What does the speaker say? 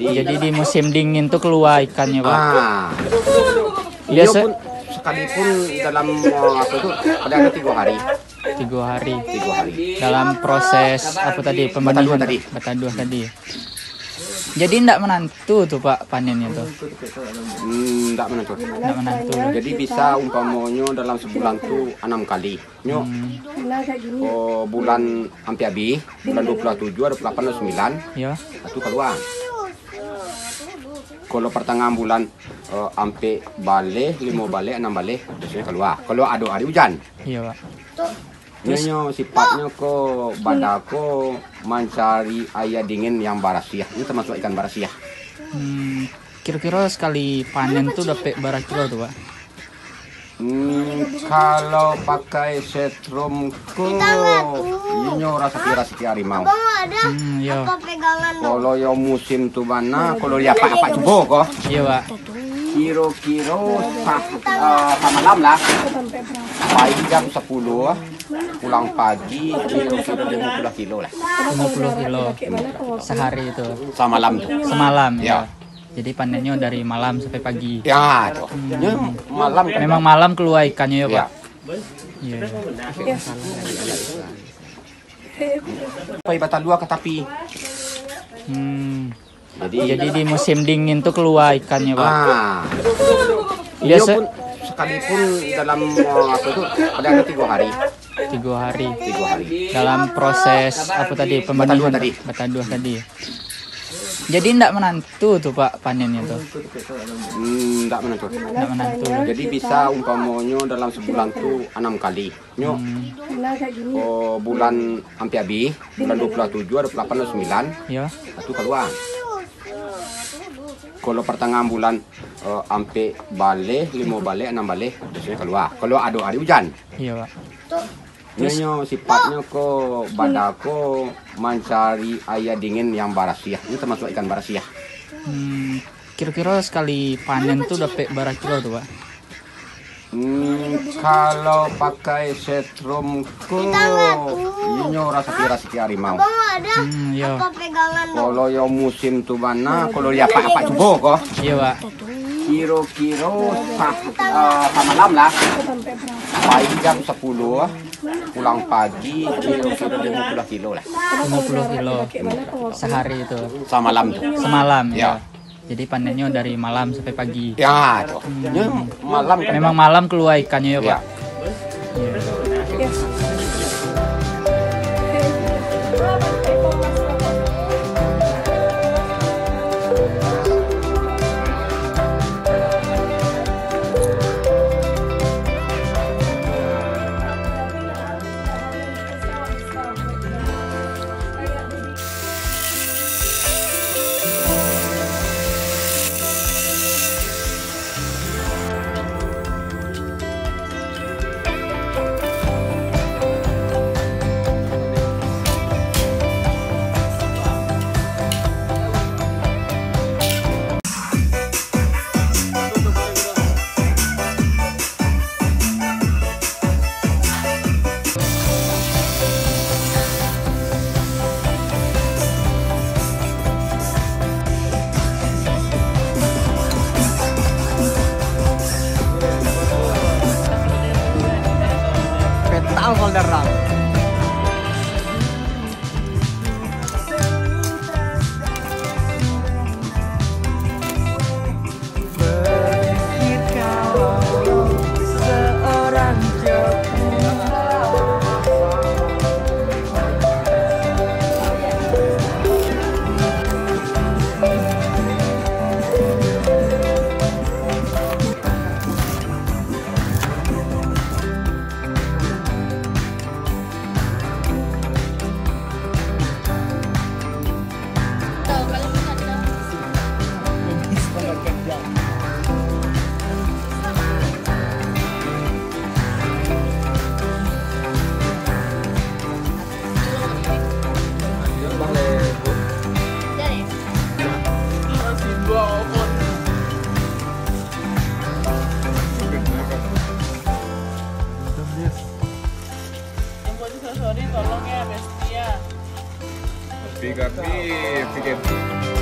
Jadi di musim dingin tuh keluar ikannya, Pak. Iya pun sekalipun dalam apa itu ada 3 hari. 3 hari. 3 hari. Dalam proses apa tadi, pembenihan tadi. bataduah tadi. Jadi enggak menantu tuh Pak panennya tuh. Enggak menentu. Enggak menantu. Jadi bisa umpamanya dalam sebulan tuh 6 kali. Nyok. Bulan hampir habis, bulan 27, 28, 29. Ya. Itu keluar. Kalau pertengahan bulan sampai balik, 5 balik, 6 balik, biasanya keluar. Kalau ada hari hujan. Iya, Pak. Nyonya sifatnya ko badako mencari air dingin yang barasiah. Ini termasuk ikan barasiah. Kira-kira sekali panen tuh dapat berapa kilo tuh, Pak? Kalau pakai setrum ko ini rasa kira harimau. Iya. Kalau yang musim tuh mana, kalau dia apa coba kok. Iya, Pak. Kira-kira malam lah. Pagi jam 10, pulang pagi kira-kira 50 kilo lah. 50 kilo sehari itu. Semalam tuh. Semalam Ya. ya. Jadi panennya dari malam sampai pagi. Ya, tuh. Malam kan. Memang malam keluar ikannya ya, Pak. Ya. Iya. Pai bataduah ke tapi. Jadi di musim dingin tuh keluar ikannya, Pak. Iya Biasa pun sekalipun dalam apa itu ada 3 hari. 3 hari. 3 hari. Dalam proses apa tadi, pembenihan bataduah tadi. Jadi enggak menantu tuh Pak panennya tuh. Enggak menentu. Enggak menantu. Jadi bisa umpamanya dalam sebulan tuh 6 kali. Nyok. Bulan hampir habis, bulan 27, 28, 29. Ya. Itu keluar. Kalau pertengahan bulan sampai balik, 5 balik, 6 balik, biasanya keluar. Kalau ada hari hujan. Iya, Pak. Nyonya sifatnya ko badako mencari air dingin yang barasiah. Ini termasuk ikan barasiah. Kira-kira sekali panen tuh dapat berapa kilo tuh, Pak? Kalau pakai setrum ko ini rasa kira harimau. Iya. Kalau yang musim tuh mana, kalau dia apa coba kok. Iya, Pak. Kira-kira malam lah. Pagi jam 10, pulang pagi kira-kira 50 kilo lah. 50 kilo sehari itu. Semalam tuh. Semalam Ya. ya. Jadi panennya dari malam sampai pagi. Ya, tuh. Malam kan. Memang malam keluar ikannya ya, Pak. Ya. Iya. Petang Valderrama. Tolong ya, Bestia. Tapi, pikir